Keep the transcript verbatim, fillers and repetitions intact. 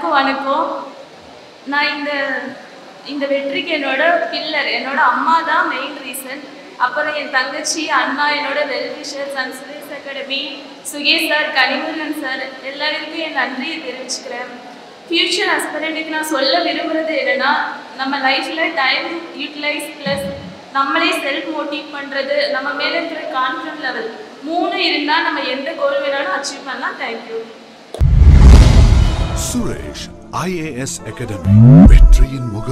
எல்லாருக்கும் வணக்கம். நான் இந்த இந்த வெற்றிக்கு என்னோட பில்லர் என்னோட அம்மா தான் மெயின் ரீசன். அப்புறம் என் தங்கச்சி, அண்ணா, என்னோட well-wishers and Suresh academy, Sukesh sir, Kanimurugan sir எல்லாருக்கும் என் நன்றியை தெரிவிச்சுக்கிறேன். ஃபியூச்சர் அஸ்பரண்ட்டுக்கு நான் சொல்ல விரும்புகிறது என்னென்னா, நம்ம லைஃப்பில் டைம் யூட்டிலைஸ் ப்ளஸ் நம்மளே செல்ஃப் மோட்டிவ் பண்ணுறது, நம்ம மேலே இருக்கிற கான்ஃபிடன்ட் லெவல் மூணு இருந்தால் நம்ம எந்த கோல் வேணாலும் அச்சீவ் பண்ணலாம். Thank you. Suresh I A S Academy. Vetriyin